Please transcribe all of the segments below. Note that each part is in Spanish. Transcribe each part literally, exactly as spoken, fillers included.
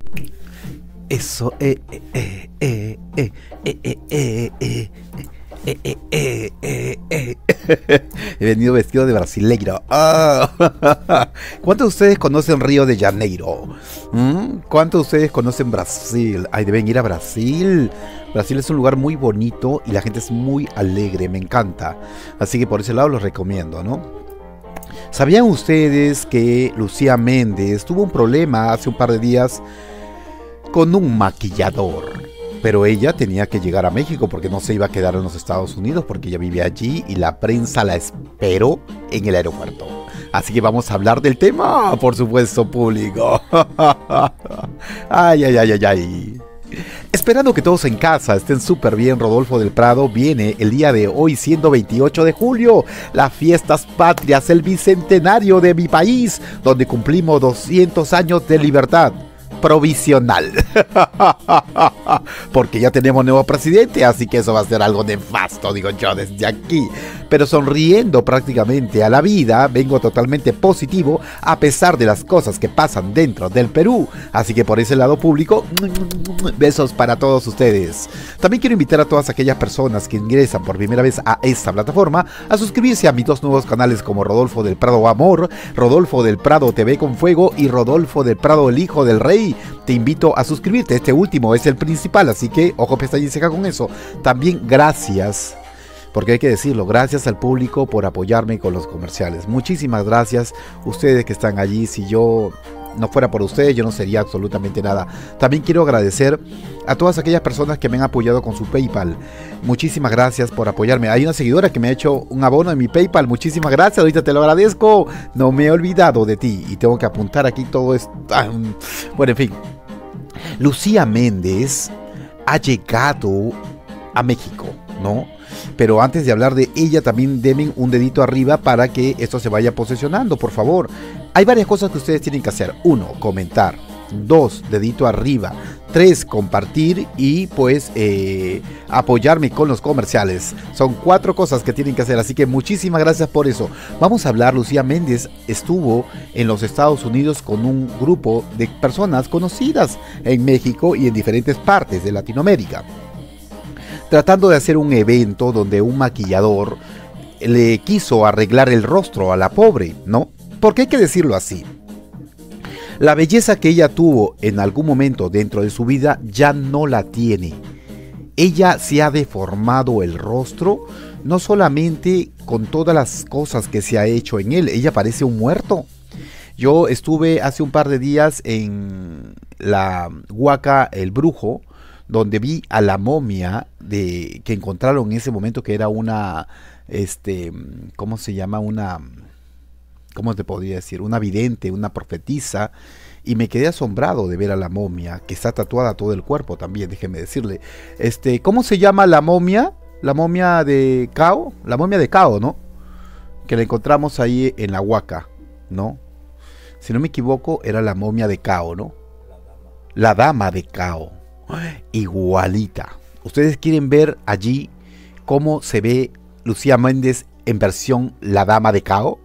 Eso, eh, eh, eh, eh, eh, eh, eh, eh, eh, eh, eh, eh, eh, eh. He venido vestido de brasileiro. Ah. ¿Cuántos de ustedes conocen Río de Janeiro? ¿Mm? ¿Cuántos de ustedes conocen Brasil? Ay, deben ir a Brasil. Brasil es un lugar muy bonito y la gente es muy alegre, me encanta. Así que por ese lado los recomiendo, ¿no? ¿Sabían ustedes que Lucía Méndez tuvo un problema hace un par de días con un maquillador? Pero ella tenía que llegar a México porque no se iba a quedar en los Estados Unidos porque ella vive allí y la prensa la esperó en el aeropuerto. Así que vamos a hablar del tema, por supuesto, público. Ay, ay, ay, ay, ay. Esperando que todos en casa estén súper bien, Rodolfo del Prado viene el día de hoy, siendo veintiocho de julio, las fiestas patrias, el bicentenario de mi país, donde cumplimos doscientos años de libertad provisional. Porque ya tenemos nuevo presidente, así que eso va a ser algo nefasto, digo yo desde aquí. Pero sonriendo prácticamente a la vida, vengo totalmente positivo a pesar de las cosas que pasan dentro del Perú. Así que por ese lado público, besos para todos ustedes. También quiero invitar a todas aquellas personas que ingresan por primera vez a esta plataforma a suscribirse a mis dos nuevos canales como Rodolfo del Prado Amor, Rodolfo del Prado T V con Fuego y Rodolfo del Prado el Hijo del Rey. Te invito a suscribirte, este último es el principal, así que ojo pestaña y ceja con eso. También gracias, porque hay que decirlo, gracias al público por apoyarme con los comerciales. Muchísimas gracias, ustedes que están allí. Si yo no fuera por ustedes, yo no sería absolutamente nada. También quiero agradecer a todas aquellas personas que me han apoyado con su PayPal. Muchísimas gracias por apoyarme. Hay una seguidora que me ha hecho un abono en mi PayPal. Muchísimas gracias, ahorita te lo agradezco. No me he olvidado de ti y tengo que apuntar aquí todo esto. Bueno, en fin. Lucía Méndez ha llegado a México, ¿no? Pero antes de hablar de ella, también denme un dedito arriba para que esto se vaya posesionando, por favor. Hay varias cosas que ustedes tienen que hacer. Uno, comentar. Dos, dedito arriba. Tres, compartir y pues eh, apoyarme con los comerciales. Son cuatro cosas que tienen que hacer, así que muchísimas gracias por eso. Vamos a hablar, Lucía Méndez estuvo en los Estados Unidos con un grupo de personas conocidas en México y en diferentes partes de Latinoamérica, tratando de hacer un evento donde un maquillador le quiso arreglar el rostro a la pobre, ¿no? Porque hay que decirlo así. La belleza que ella tuvo en algún momento dentro de su vida ya no la tiene. Ella se ha deformado el rostro, no solamente con todas las cosas que se ha hecho en él, ella parece un muerto. Yo estuve hace un par de días en la Huaca El Brujo, donde vi a la momia de que encontraron en ese momento, que era una, este, ¿cómo se llama? Una, ¿cómo te podría decir? Una vidente, una profetisa, y me quedé asombrado de ver a la momia, que está tatuada todo el cuerpo también, déjeme decirle. Este, ¿cómo se llama la momia? La momia de Cao, la momia de Cao, ¿no? Que la encontramos ahí en la Huaca, ¿no? Si no me equivoco, era la momia de Cao, ¿no? La dama de Cao. Igualita. Ustedes quieren ver allí cómo se ve Lucía Méndez en versión La Dama de Cao.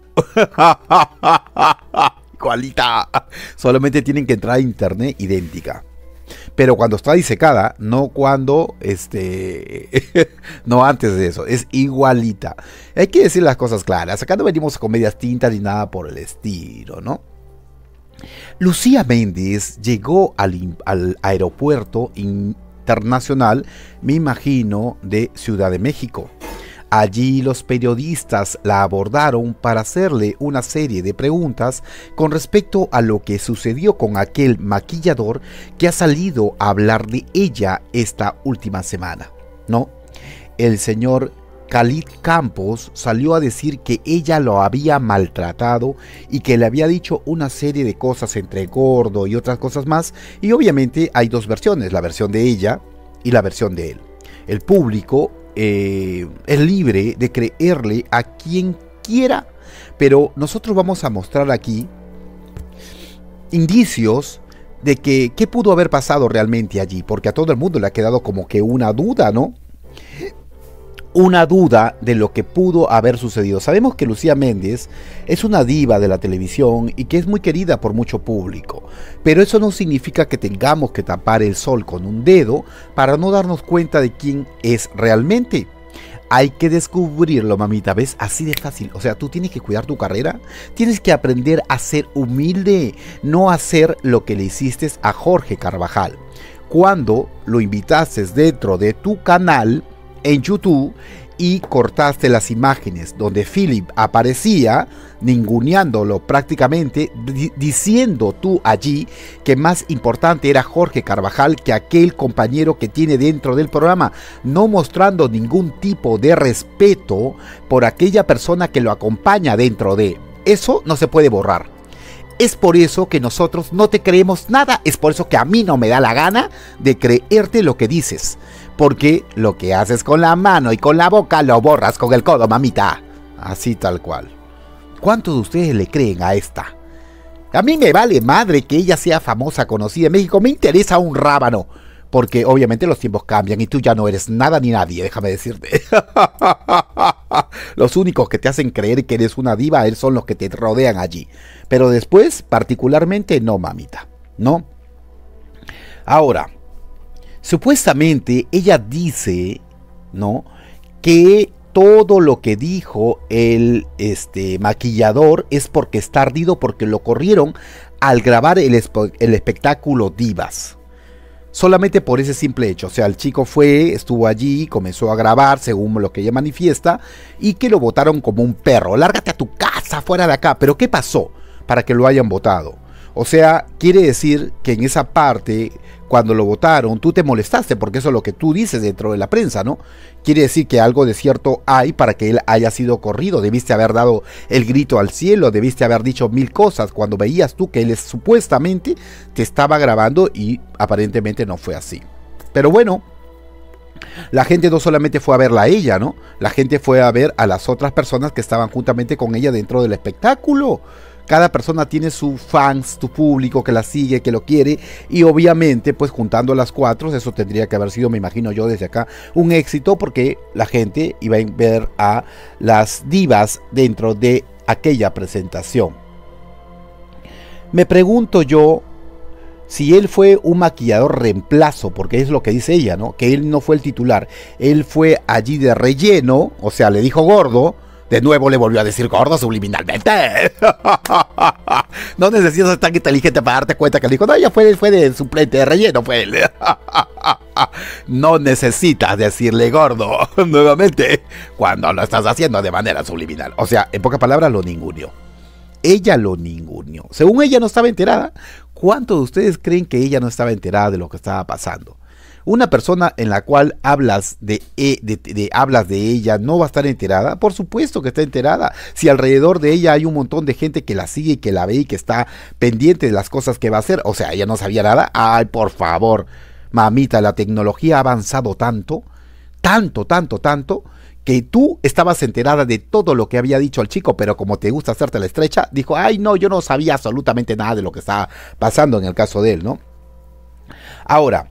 Igualita. Solamente tienen que entrar a internet, idéntica. Pero cuando está disecada, no cuando este no antes de eso, es igualita. Hay que decir las cosas claras. Acá no venimos a comedias tintas ni nada por el estilo, ¿no? Lucía Méndez llegó al, al aeropuerto internacional, me imagino, de Ciudad de México. Allí los periodistas la abordaron para hacerle una serie de preguntas con respecto a lo que sucedió con aquel maquillador que ha salido a hablar de ella esta última semana, ¿no? El señor Khalid Campos salió a decir que ella lo había maltratado y que le había dicho una serie de cosas entre gordo y otras cosas más, y obviamente hay dos versiones, la versión de ella y la versión de él. El público eh, es libre de creerle a quien quiera, pero nosotros vamos a mostrar aquí indicios de que qué pudo haber pasado realmente allí, porque a todo el mundo le ha quedado como que una duda, ¿no? una duda de lo que pudo haber sucedido. Sabemos que Lucía Méndez es una diva de la televisión y que es muy querida por mucho público, pero eso no significa que tengamos que tapar el sol con un dedo para no darnos cuenta de quién es realmente. Hay que descubrirlo, mamita, ¿ves? Así de fácil. O sea, tú tienes que cuidar tu carrera, tienes que aprender a ser humilde, no hacer lo que le hiciste a Jorge Carvajal cuando lo invitaste dentro de tu canal en YouTube y cortaste las imágenes donde Philip aparecía ninguneándolo prácticamente, di diciendo tú allí que más importante era Jorge Carvajal que aquel compañero que tiene dentro del programa, no mostrando ningún tipo de respeto por aquella persona que lo acompaña dentro de. Eso no se puede borrar. Es por eso que nosotros no te creemos nada, es por eso que a mí no me da la gana de creerte lo que dices. Porque lo que haces con la mano y con la boca lo borras con el codo, mamita. Así tal cual. ¿Cuántos de ustedes le creen a esta? A mí me vale madre que ella sea famosa, conocida en México. Me interesa un rábano. Porque obviamente los tiempos cambian y tú ya no eres nada ni nadie, déjame decirte. Los únicos que te hacen creer que eres una diva son los que te rodean allí. Pero después, particularmente, no, mamita. No. Ahora, supuestamente ella dice, ¿no?, que todo lo que dijo el este, maquillador es porque está ardido, porque lo corrieron al grabar el, el espectáculo Divas. Solamente por ese simple hecho. O sea, el chico fue, estuvo allí, comenzó a grabar según lo que ella manifiesta, y que lo votaron como un perro. Lárgate a tu casa, fuera de acá. ¿Pero qué pasó para que lo hayan votado? O sea, quiere decir que en esa parte, cuando lo votaron, tú te molestaste, porque eso es lo que tú dices dentro de la prensa, ¿no? Quiere decir que algo de cierto hay para que él haya sido corrido. Debiste haber dado el grito al cielo, debiste haber dicho mil cosas cuando veías tú que él supuestamente te estaba grabando y aparentemente no fue así. Pero bueno, la gente no solamente fue a verla a ella, ¿no? La gente fue a ver a las otras personas que estaban juntamente con ella dentro del espectáculo. Cada persona tiene su fans, tu público que la sigue, que lo quiere, y obviamente pues juntando las cuatro, eso tendría que haber sido, me imagino yo desde acá, un éxito, porque la gente iba a ver a las divas dentro de aquella presentación. Me pregunto yo si él fue un maquillador reemplazo, porque es lo que dice ella, ¿no? Que él no fue el titular, él fue allí de relleno, o sea, le dijo gordo. De nuevo le volvió a decir gordo subliminalmente. No necesitas ser tan inteligente para darte cuenta que le dijo, no, ya fue, fue de suplente de relleno, fue él. No necesitas decirle gordo nuevamente cuando lo estás haciendo de manera subliminal. O sea, en pocas palabras, lo ninguneó. Ella lo ninguneó. Según ella no estaba enterada. ¿Cuántos de ustedes creen que ella no estaba enterada de lo que estaba pasando? Una persona en la cual hablas de, de, de, de, hablas de ella no va a estar enterada. Por supuesto que está enterada. Si alrededor de ella hay un montón de gente que la sigue y que la ve y que está pendiente de las cosas que va a hacer. O sea, ella no sabía nada. Ay, por favor, mamita, la tecnología ha avanzado tanto, tanto, tanto, tanto, que tú estabas enterada de todo lo que había dicho el chico, pero como te gusta hacerte la estrecha, dijo, ay, no, yo no sabía absolutamente nada de lo que estaba pasando en el caso de él, ¿no? Ahora,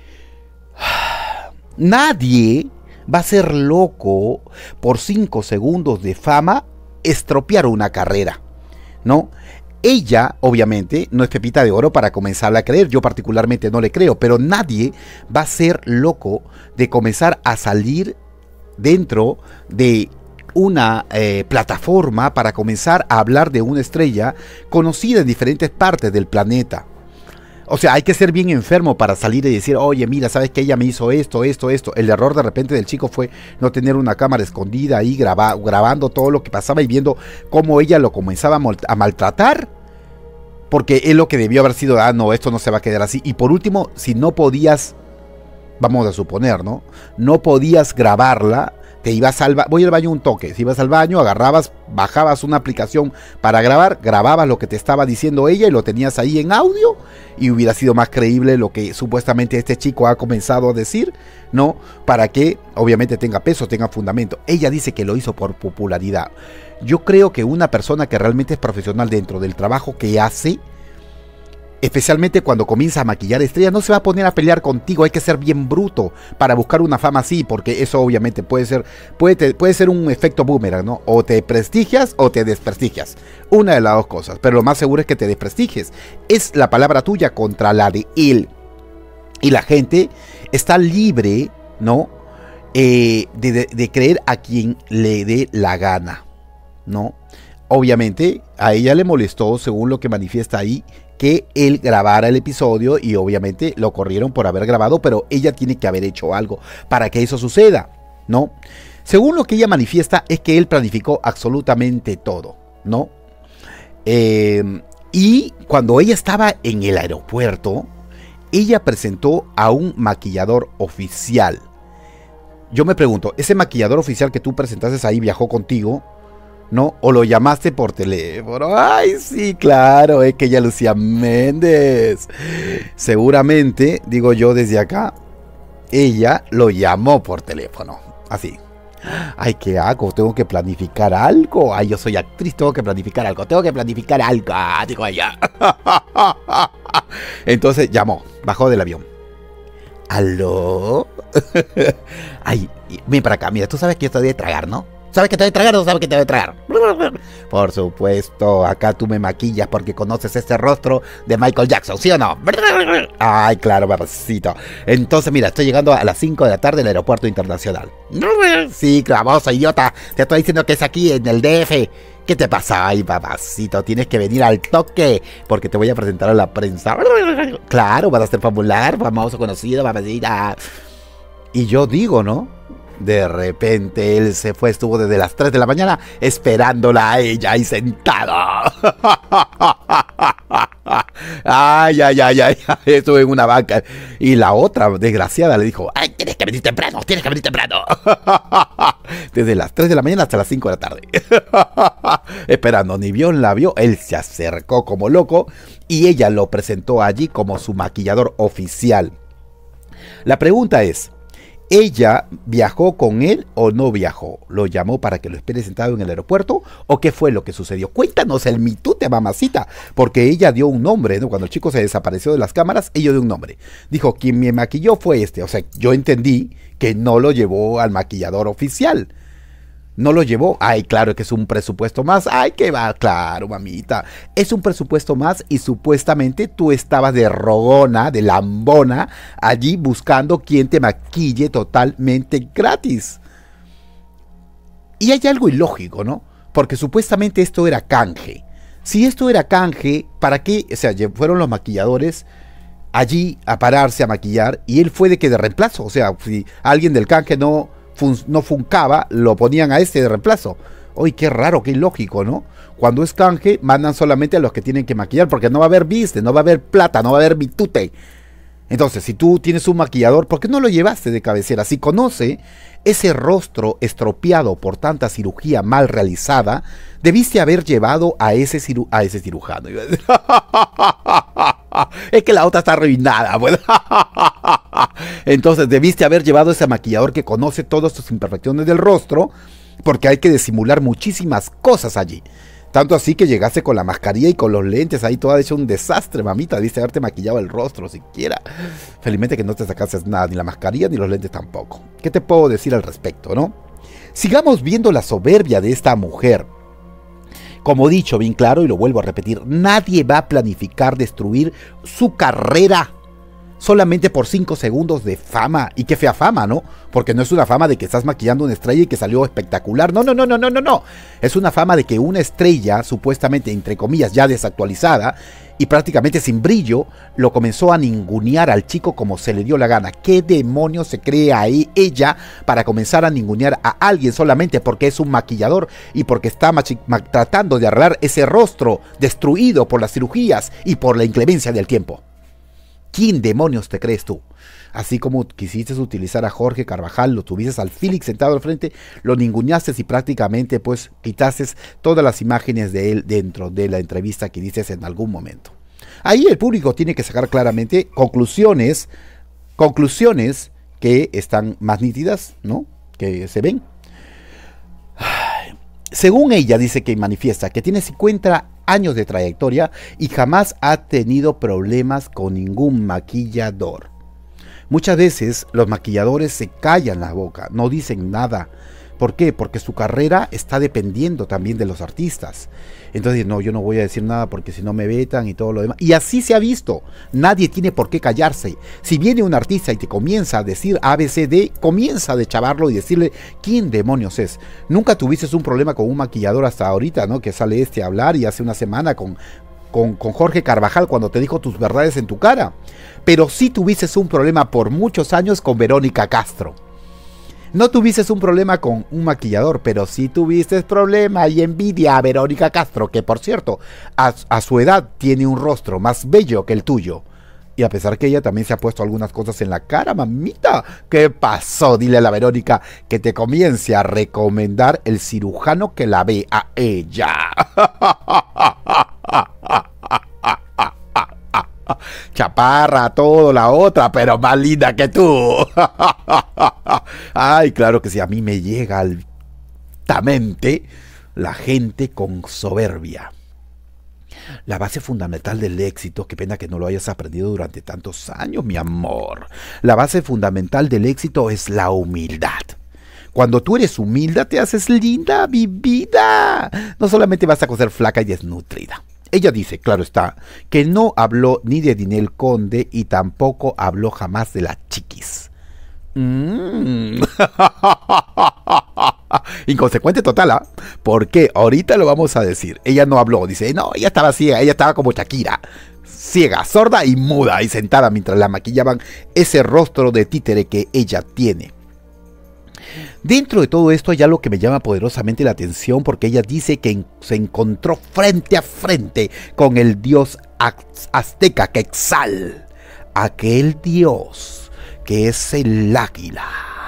nadie va a ser loco por cinco segundos de fama estropear una carrera, ¿no? Ella, obviamente, no es pepita de oro para comenzarla a creer. Yo particularmente no le creo, pero nadie va a ser loco de comenzar a salir dentro de una eh, plataforma para comenzar a hablar de una estrella conocida en diferentes partes del planeta. O sea, hay que ser bien enfermo para salir y decir, oye, mira, ¿sabes que ella me hizo esto, esto, esto? El error de repente del chico fue no tener una cámara escondida ahí graba, grabando todo lo que pasaba y viendo cómo ella lo comenzaba a, a maltratar. Porque él lo que debió haber sido, ah, no, esto no se va a quedar así. Y por último, si no podías, vamos a suponer, ¿no? No podías grabarla, te ibas al baño, voy al baño un toque, si ibas al baño, agarrabas, bajabas una aplicación para grabar, grababas lo que te estaba diciendo ella y lo tenías ahí en audio y hubiera sido más creíble lo que supuestamente este chico ha comenzado a decir, ¿no? Para que obviamente tenga peso, tenga fundamento. Ella dice que lo hizo por popularidad. Yo creo que una persona que realmente es profesional dentro del trabajo que hace, Especialmente cuando comienza a maquillar estrellas, no se va a poner a pelear contigo. Hay que ser bien bruto para buscar una fama así, porque eso obviamente puede ser, puede, puede ser un efecto boomerang, ¿no? O te prestigias o te desprestigias. Una de las dos cosas, pero lo más seguro es que te desprestigies. Es la palabra tuya contra la de él. Y la gente está libre, ¿no? Eh, de, de, de creer a quien le dé la gana, ¿no? Obviamente a ella le molestó, según lo que manifiesta ahí, que él grabara el episodio, y obviamente lo corrieron por haber grabado, pero ella tiene que haber hecho algo para que eso suceda, ¿no? Según lo que ella manifiesta es que él planificó absolutamente todo, ¿no? Eh, y cuando ella estaba en el aeropuerto, ella presentó a un maquillador oficial. Yo me pregunto, ¿ese maquillador oficial que tú presentaste ahí viajó contigo? ¿No? ¿O lo llamaste por teléfono? ¡Ay, sí, claro! Es que ella Lucía Méndez. Seguramente, digo yo desde acá, ella lo llamó por teléfono. Así. Ay, ¿qué hago? Tengo que planificar algo. Ay, yo soy actriz, tengo que planificar algo. Tengo que planificar algo. Ah, digo ella. Entonces llamó, bajó del avión. ¿Aló? Ay, ven para acá. Mira, tú sabes que yo te voy a tragar, ¿no? ¿Sabes que te voy a tragar o no sabes que te voy a tragar? Por supuesto, acá tú me maquillas porque conoces este rostro de Michael Jackson, ¿sí o no? Ay, claro, babacito. Entonces, mira, estoy llegando a las cinco de la tarde del aeropuerto internacional. Sí, clavoso, idiota. Te estoy diciendo que es aquí en el D F. ¿Qué te pasa? Ay, babacito, tienes que venir al toque porque te voy a presentar a la prensa. Claro, vas a ser popular, famoso, conocido, babacita. Y yo digo, ¿no? De repente él se fue, estuvo desde las tres de la mañana esperándola a ella ahí sentado. Ay, ay, ay, ay, estuve en una banca. Y la otra desgraciada le dijo, ay, tienes que venir temprano, tienes que venir temprano. Desde las tres de la mañana hasta las cinco de la tarde. Esperando, ni vio, la vio, él se acercó como loco y ella lo presentó allí como su maquillador oficial. La pregunta es, ¿ella viajó con él o no viajó? ¿Lo llamó para que lo espere sentado en el aeropuerto? ¿O qué fue lo que sucedió? Cuéntanos el mitute, mamacita. Porque ella dio un nombre, ¿no? Cuando el chico se desapareció de las cámaras, ella dio un nombre. Dijo, quien me maquilló fue este. O sea, yo entendí que no lo llevó al maquillador oficial. No lo llevó. Ay, claro que es un presupuesto más. Ay, que va. Claro, mamita. Es un presupuesto más y supuestamente tú estabas de rogona, de lambona, allí buscando quien te maquille totalmente gratis. Y hay algo ilógico, ¿no? Porque supuestamente esto era canje. Si esto era canje, ¿para qué? O sea, fueron los maquilladores allí a pararse a maquillar y él fue de que de reemplazo. O sea, si alguien del canje no... Fun no funcaba, lo ponían a este de reemplazo. Uy, qué raro, qué ilógico, ¿no? Cuando es canje, mandan solamente a los que tienen que maquillar, porque no va a haber business, no va a haber plata, no va a haber bitute. Entonces, si tú tienes un maquillador, ¿por qué no lo llevaste de cabecera? Si conoce ese rostro estropeado por tanta cirugía mal realizada, debiste haber llevado a ese, ciru a ese cirujano. Es que la otra está arruinada. Pues. Entonces, debiste haber llevado a ese maquillador que conoce todas tus imperfecciones del rostro, porque hay que disimular muchísimas cosas allí. Tanto así que llegaste con la mascarilla y con los lentes ahí toda hecho un desastre, mamita. Debiste haberte maquillado el rostro siquiera. Felizmente que no te sacaste nada, ni la mascarilla ni los lentes tampoco. ¿Qué te puedo decir al respecto, no? Sigamos viendo la soberbia de esta mujer. Como he dicho bien claro y lo vuelvo a repetir, nadie va a planificar destruir su carrera solamente por cinco segundos de fama. Y qué fea fama, ¿no? Porque no es una fama de que estás maquillando una estrella y que salió espectacular. No, no, no, no, no, no, no. Es una fama de que una estrella, supuestamente, entre comillas, ya desactualizada y prácticamente sin brillo, lo comenzó a ningunear al chico como se le dio la gana. ¿Qué demonios se cree ahí ella para comenzar a ningunear a alguien solamente porque es un maquillador y porque está tratando de arreglar ese rostro destruido por las cirugías y por la inclemencia del tiempo? ¿Quién demonios te crees tú? Así como quisiste utilizar a Jorge Carvajal, lo tuviste al Félix sentado al frente, lo ninguneaste y prácticamente pues quitaste todas las imágenes de él dentro de la entrevista que dices en algún momento. Ahí el público tiene que sacar claramente conclusiones, conclusiones que están más nítidas, ¿no? Que se ven. Según ella dice que manifiesta que tiene cincuenta años de trayectoria y jamás ha tenido problemas con ningún maquillador. Muchas veces los maquilladores se callan la boca, no dicen nada. ¿Por qué? Porque su carrera está dependiendo también de los artistas. Entonces, no, yo no voy a decir nada porque si no me vetan y todo lo demás. Y así se ha visto. Nadie tiene por qué callarse. Si viene un artista y te comienza a decir A, B, C, D, comienza a deschavarlo y decirle quién demonios es. Nunca tuviste un problema con un maquillador hasta ahorita, ¿no? Que sale este a hablar y hace una semana con... Con, con Jorge Carvajal cuando te dijo tus verdades en tu cara. Pero sí tuviste un problema por muchos años con Verónica Castro. No tuviste un problema con un maquillador, pero sí tuviste problema y envidia a Verónica Castro, que por cierto, a, a su edad tiene un rostro más bello que el tuyo. Y a pesar que ella también se ha puesto algunas cosas en la cara, mamita. ¿Qué pasó? Dile a la Verónica que te comience a recomendar el cirujano que la ve a ella. Chaparra, todo, la otra, pero más linda que tú. Ay, claro que sí, a mí me llega altamente la gente con soberbia. La base fundamental del éxito, qué pena que no lo hayas aprendido durante tantos años, mi amor. La base fundamental del éxito es la humildad. Cuando tú eres humilde, te haces linda, mi vida. No solamente vas a ser flaca y desnutrida. Ella dice, claro está, que no habló ni de Ninel Conde y tampoco habló jamás de la Chiquis. Mm. Inconsecuente total, ¿ah? ¿eh? Porque ahorita lo vamos a decir. Ella no habló, dice, no, ella estaba ciega, ella estaba como Shakira. Ciega, sorda y muda y sentada mientras la maquillaban ese rostro de títere que ella tiene. Dentro de todo esto hay algo que me llama poderosamente la atención porque ella dice que en, se encontró frente a frente con el dios azteca Quetzal, aquel dios que es el águila.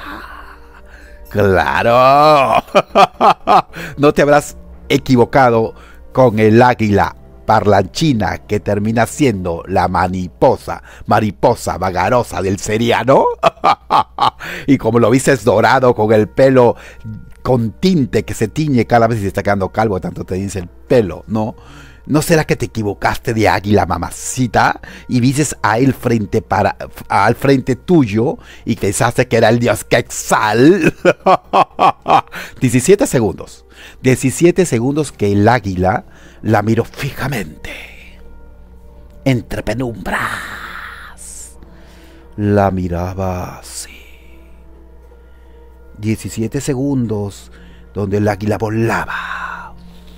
¡Claro! No te habrás equivocado con el águila parlanchina que termina siendo la mariposa, mariposa vagarosa del seriano. Y como lo viste es dorado con el pelo con tinte que se tiñe cada vez y se está quedando calvo, tanto te dice el pelo, ¿no? ¿No será que te equivocaste de águila, mamacita? Y dices a él frente para, al frente tuyo y pensaste que era el dios Quetzal. diecisiete segundos. diecisiete segundos que el águila la miró fijamente. Entre penumbras. La miraba así. diecisiete segundos donde el águila volaba.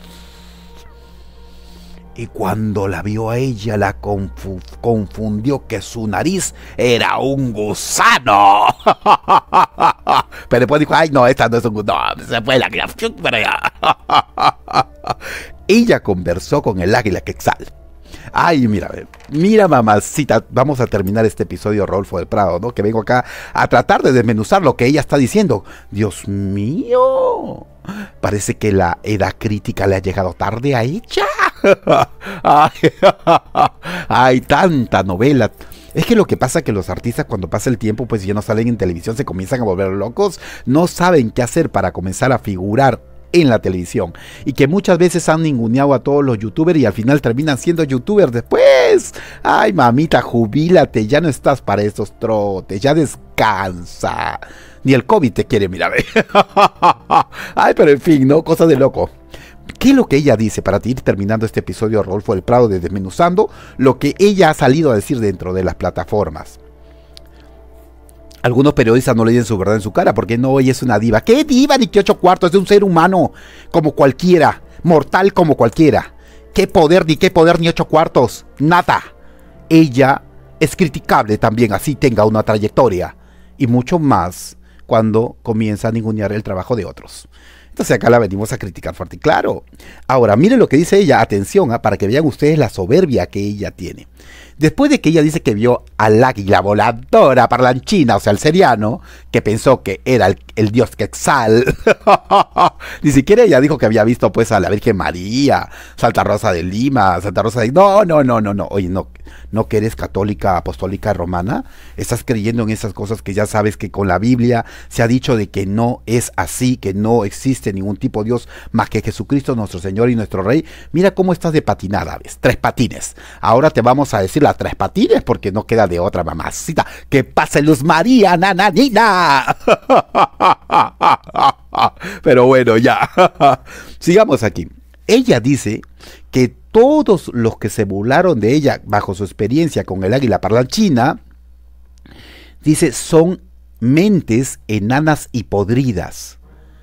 Y cuando la vio a ella, la confu confundió que su nariz era un gusano. Pero después dijo, ay no, esta no es un gusano. No, se fue el águila para allá. Ella conversó con el águila Quetzal. Ay, mira, mira mamacita, vamos a terminar este episodio Rodolfo del Prado, ¿no? Que vengo acá a tratar de desmenuzar lo que ella está diciendo. Dios mío, parece que la edad crítica le ha llegado tarde a ella. Ay, ay, tanta novela. Es que lo que pasa es que los artistas cuando pasa el tiempo pues ya no salen en televisión, se comienzan a volver locos, no saben qué hacer para comenzar a figurar en la televisión y que muchas veces han ninguneado a todos los youtubers y al final terminan siendo youtubers después. Ay mamita, jubílate, ya no estás para esos trotes, ya descansa, ni el COVID te quiere, mira. Ay, pero en fin, no, cosa de loco. ¿Qué es lo que ella dice para ir terminando este episodio de Rodolfo del Prado de Desmenuzando lo que ella ha salido a decir dentro de las plataformas? Algunos periodistas no le dicen su verdad en su cara porque no, ella es una diva. ¿Qué diva ni qué ocho cuartos? Es de un ser humano como cualquiera, mortal como cualquiera. ¿Qué poder ni qué poder ni ocho cuartos? Nada. Ella es criticable también, así tenga una trayectoria. Y mucho más cuando comienza a ningunear el trabajo de otros. Entonces acá la venimos a criticar fuerte y claro. Ahora, miren lo que dice ella, atención, ¿eh? Para que vean ustedes la soberbia que ella tiene. Después de que ella dice que vio al águila voladora parlanchina, o sea, el seriano, que pensó que era el, el dios Quetzal. Ni siquiera ella dijo que había visto pues a la Virgen María, Santa Rosa de Lima, Santa Rosa de... No, no, no, no, no. Oye, no, no que eres católica, apostólica, romana. Estás creyendo en esas cosas que ya sabes que con la Biblia se ha dicho de que no es así, que no existe ningún tipo de Dios más que Jesucristo, nuestro Señor y nuestro Rey. Mira cómo estás de patinada, ¿ves? Tres patines. Ahora te vamos a decir las tres patines porque no queda de otra, mamacita. ¡Que pase Luz María, nananina! Pero bueno, ya. Sigamos aquí. Ella dice que todos los que se burlaron de ella bajo su experiencia con el águila parlanchina, dice, son mentes enanas y podridas.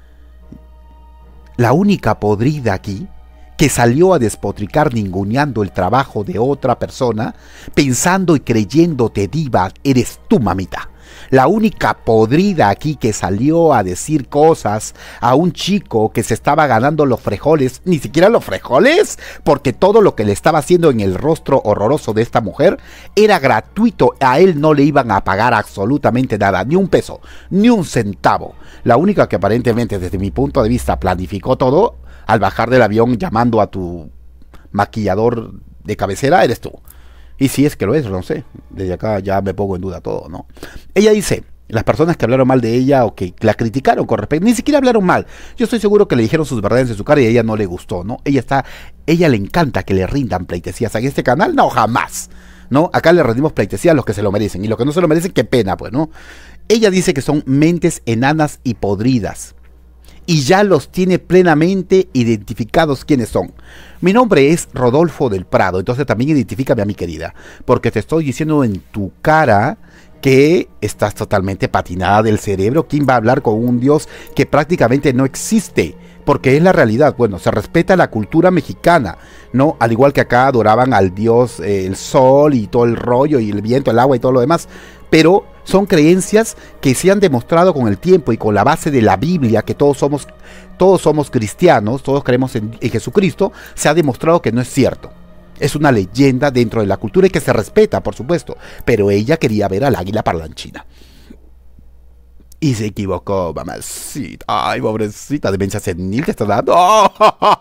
La única podrida aquí que salió a despotricar ninguneando el trabajo de otra persona, pensando y creyéndote diva, eres tú, mamita. La única podrida aquí que salió a decir cosas a un chico que se estaba ganando los frijoles, ni siquiera los frijoles, porque todo lo que le estaba haciendo en el rostro horroroso de esta mujer era gratuito, a él no le iban a pagar absolutamente nada, ni un peso, ni un centavo. La única que aparentemente desde mi punto de vista planificó todo, al bajar del avión llamando a tu maquillador de cabecera, eres tú. Y si es que lo es, no sé. Desde acá ya me pongo en duda todo, ¿no? Ella dice, las personas que hablaron mal de ella o que la criticaron con respecto, ni siquiera hablaron mal. Yo estoy seguro que le dijeron sus verdades en su cara y a ella no le gustó, ¿no? Ella está, ella le encanta que le rindan pleitesías. En este canal, no, jamás, ¿no? Acá le rendimos pleitesías a los que se lo merecen. Y los que no se lo merecen, qué pena, pues, ¿no? Ella dice que son mentes enanas y podridas. Y ya los tiene plenamente identificados quiénes son. Mi nombre es Rodolfo del Prado, entonces también identifícame a mi querida, porque te estoy diciendo en tu cara que estás totalmente patinada del cerebro. ¿Quién va a hablar con un Dios que prácticamente no existe? Porque es la realidad. Bueno, se respeta la cultura mexicana, ¿no? Al igual que acá adoraban al Dios, eh, el sol y todo el rollo y el viento, el agua y todo lo demás. Pero son creencias que se han demostrado con el tiempo y con la base de la Biblia, que todos somos, todos somos cristianos, todos creemos en, en Jesucristo, se ha demostrado que no es cierto. Es una leyenda dentro de la cultura y que se respeta, por supuesto. Pero ella quería ver al águila parlanchina. Y se equivocó, mamacita. Ay, pobrecita, demencia senil que está dando. ¡Oh!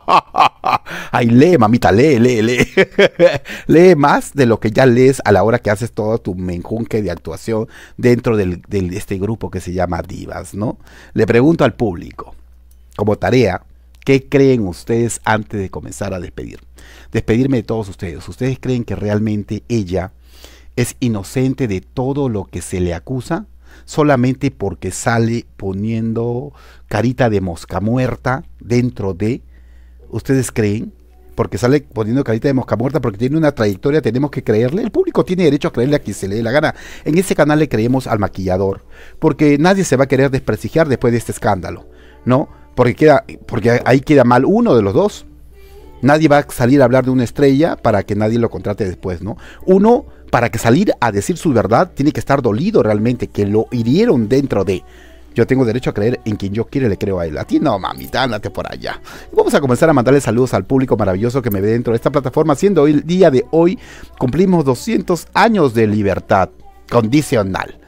Ay, lee, mamita, lee, lee, lee. Lee más de lo que ya lees a la hora que haces todo tu menjunque de actuación dentro del, de este grupo que se llama Divas, ¿no? Le pregunto al público, como tarea, ¿qué creen ustedes antes de comenzar a despedir? Despedirme de todos ustedes. ¿Ustedes creen que realmente ella es inocente de todo lo que se le acusa? Solamente porque sale poniendo carita de mosca muerta dentro de... ¿Ustedes creen? Porque sale poniendo carita de mosca muerta, porque tiene una trayectoria, tenemos que creerle. El público tiene derecho a creerle a quien se le dé la gana. En este canal le creemos al maquillador, porque nadie se va a querer desprestigiar después de este escándalo, ¿no? Porque, queda, porque ahí queda mal uno de los dos. Nadie va a salir a hablar de una estrella para que nadie lo contrate después, ¿no? Uno, para que salir a decir su verdad, tiene que estar dolido realmente, que lo hirieron dentro de... Yo tengo derecho a creer en quien yo quiero, le creo a él. A ti no, mamita, ándate por allá. Vamos a comenzar a mandarle saludos al público maravilloso que me ve dentro de esta plataforma, siendo hoy el día de hoy, cumplimos doscientos años de libertad condicional.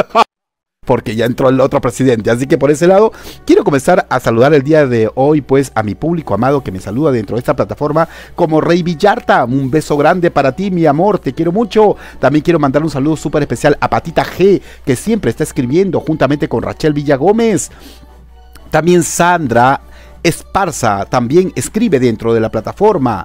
Porque ya entró el otro presidente, así que por ese lado quiero comenzar a saludar el día de hoy pues a mi público amado que me saluda dentro de esta plataforma como Rey Villarta. Un beso grande para ti, mi amor, te quiero mucho. También quiero mandar un saludo súper especial a Patita G, que siempre está escribiendo juntamente con Rachel Villagómez. También Sandra Esparza también escribe dentro de la plataforma.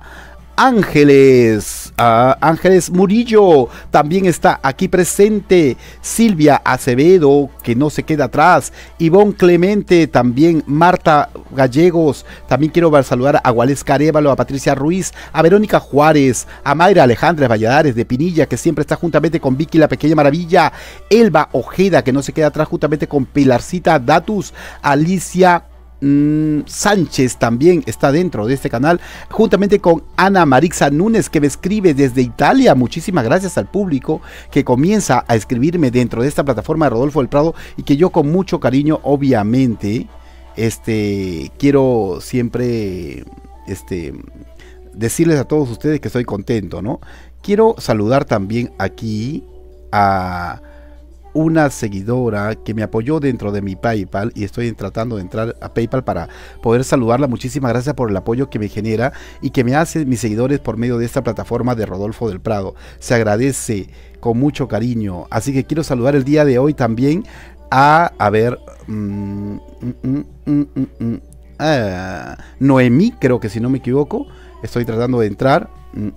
Ángeles, uh, Ángeles Murillo también está aquí presente. Silvia Acevedo, que no se queda atrás. Ivonne Clemente, también Marta Gallegos. También quiero saludar a Gualesca Arévalo, a Patricia Ruiz, a Verónica Juárez, a Mayra Alejandra Valladares de Pinilla, que siempre está juntamente con Vicky la Pequeña Maravilla. Elba Ojeda, que no se queda atrás juntamente con Pilarcita Datus. Alicia Mm, Sánchez también está dentro de este canal, juntamente con Ana Marixa Núñez, que me escribe desde Italia. Muchísimas gracias al público que comienza a escribirme dentro de esta plataforma de Rodolfo del Prado, y que yo con mucho cariño, obviamente, este, quiero siempre este, decirles a todos ustedes que estoy contento, ¿no? quiero saludar también aquí a una seguidora que me apoyó dentro de mi PayPal y estoy tratando de entrar a PayPal para poder saludarla. Muchísimas gracias por el apoyo que me genera y que me hacen mis seguidores por medio de esta plataforma de Rodolfo del Prado. Se agradece con mucho cariño. Así que quiero saludar el día de hoy también a, a ver, mm, mm, mm, mm, mm, ah, Noemí, creo que si no me equivoco. Estoy tratando de entrar.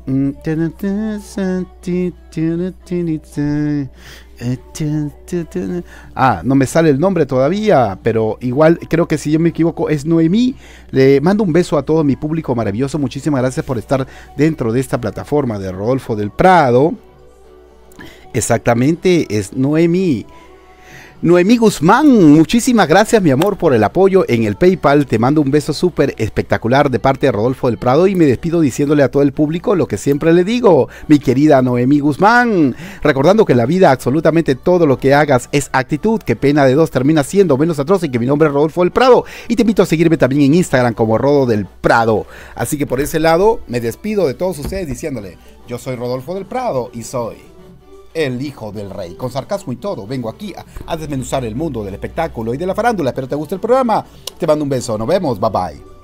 Ah, no me sale el nombre todavía, pero igual creo que si yo me equivoco es Noemí. Le mando un beso a todo mi público maravilloso. Muchísimas gracias por estar dentro de esta plataforma de Rodolfo del Prado. Exactamente, es Noemí. Noemí Guzmán, muchísimas gracias mi amor por el apoyo en el PayPal. Te mando un beso súper espectacular de parte de Rodolfo del Prado y me despido diciéndole a todo el público lo que siempre le digo, mi querida Noemí Guzmán, recordando que en la vida absolutamente todo lo que hagas es actitud, que pena de dos termina siendo menos atroz y que mi nombre es Rodolfo del Prado y te invito a seguirme también en Instagram como Rodo del Prado. Así que por ese lado me despido de todos ustedes diciéndole, yo soy Rodolfo del Prado y soy el hijo del rey. Con sarcasmo y todo, vengo aquí a, a desmenuzar el mundo del espectáculo y de la farándula. Espero te guste el programa. Te mando un beso. Nos vemos. Bye bye.